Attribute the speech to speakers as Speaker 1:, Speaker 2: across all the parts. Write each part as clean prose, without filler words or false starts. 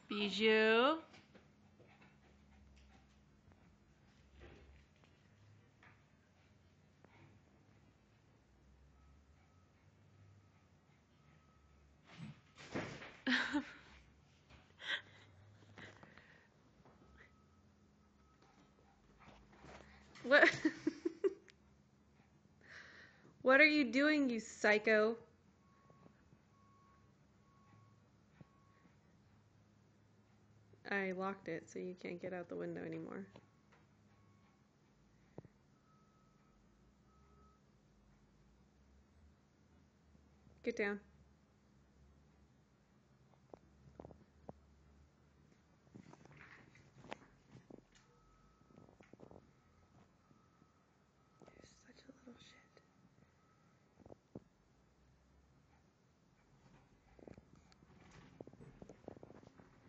Speaker 1: Bijou. What? What are you doing, you psycho? I locked it so you can't get out the window anymore. Get down. You're such a little shit.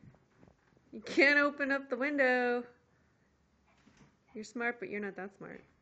Speaker 1: You can't open up the window. You're smart, but you're not that smart.